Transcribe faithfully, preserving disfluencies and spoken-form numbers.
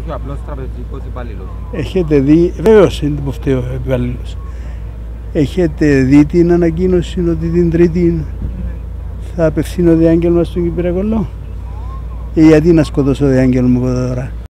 όχι ο απλός τραπεζικός υπάλληλος. Έχετε δει, βέβαιως είναι που φταίει ο υπάλληλος. Έχετε δει την ανακοίνωση ότι την Τρίτη θα απευθύνω διάγγελμα στον Κυπριακό Λαό? Ε, γιατί να σκοτώσω διάγγελμα από τώρα?